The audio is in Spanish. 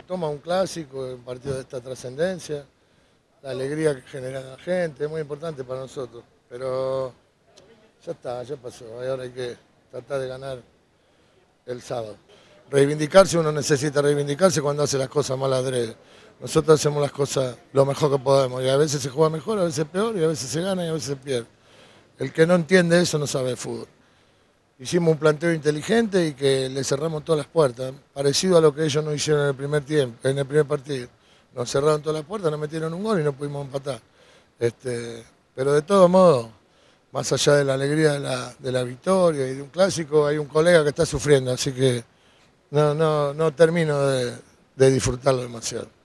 toma un clásico, un partido de esta trascendencia, la alegría que genera la gente, es muy importante para nosotros. Pero ya está, ya pasó, ahora hay que tratar de ganar el sábado. Reivindicarse, uno necesita reivindicarse cuando hace las cosas mal adrede. Nosotros hacemos las cosas lo mejor que podemos y a veces se juega mejor, a veces peor y a veces se gana y a veces se pierde. El que no entiende eso no sabe de fútbol. Hicimos un planteo inteligente y que le cerramos todas las puertas, parecido a lo que ellos nos hicieron en el primer tiempo, en el primer partido. Nos cerraron todas las puertas, nos metieron un gol y no pudimos empatar. Pero de todos modos, más allá de la alegría de la victoria y de un clásico, hay un colega que está sufriendo, así que no termino de disfrutarlo demasiado.